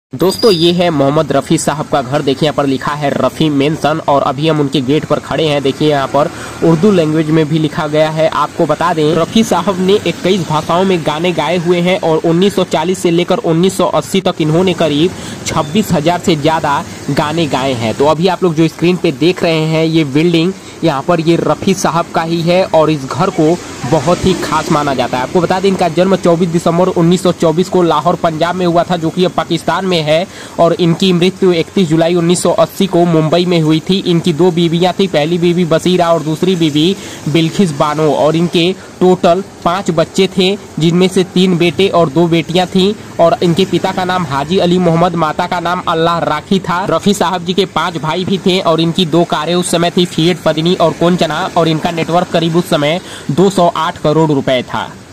दोस्तों ये है मोहम्मद रफ़ी साहब का घर। देखिए यहाँ पर लिखा है रफ़ी मेंशन और अभी हम उनके गेट पर खड़े हैं। देखिए यहाँ पर उर्दू लैंग्वेज में भी लिखा गया है। आपको बता दें रफ़ी साहब ने 21 भाषाओं में गाने गाए हुए हैं और 1940 से लेकर 1980 तक इन्होंने करीब 26,000 से ज़्यादा गाने गाए हैं। तो अभी आप लोग जो स्क्रीन पे देख रहे हैं ये बिल्डिंग यहाँ पर ये रफ़ी साहब का ही है और इस घर को बहुत ही खास माना जाता है। आपको बता दें इनका जन्म 24 दिसंबर 1924 को लाहौर पंजाब में हुआ था, जो कि अब पाकिस्तान में है, और इनकी मृत्यु 31 जुलाई 1980 को मुंबई में हुई थी। इनकी 2 बीवियां थी, पहली बीवी बसीरा और दूसरी बीवी बिल्किस बानो, और इनके टोटल 5 बच्चे थे, जिनमें से 3 बेटे और 2 बेटियां थीं। और इनके पिता का नाम हाजी अली मोहम्मद, माता का नाम अल्लाह राखी था। रफ़ी साहब जी के 5 भाई भी थे और इनकी 2 कारें उस समय थी, फिएट, पदिनी और कोंचना, और इनका नेटवर्क करीब उस समय 208 करोड़ रुपए था।